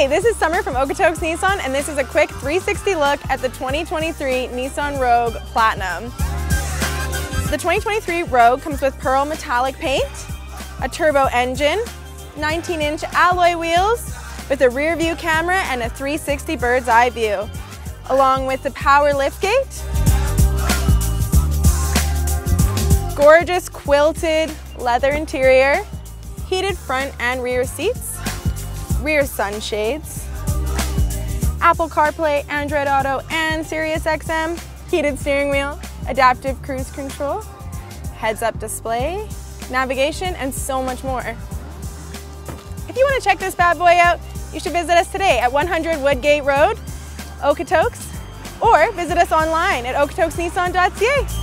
Hey, this is Summer from Okotoks Nissan, and this is a quick 360 look at the 2023 Nissan Rogue Platinum. The 2023 Rogue comes with pearl metallic paint, a turbo engine, 19-inch alloy wheels with a rear view camera and a 360 bird's eye view, along with the power liftgate, gorgeous quilted leather interior, heated front and rear seats, rear sunshades, Apple CarPlay, Android Auto, and Sirius XM, heated steering wheel, adaptive cruise control, heads-up display, navigation, and so much more. If you want to check this bad boy out, you should visit us today at 100 Woodgate Road, Okotoks, or visit us online at okotoksnissan.ca.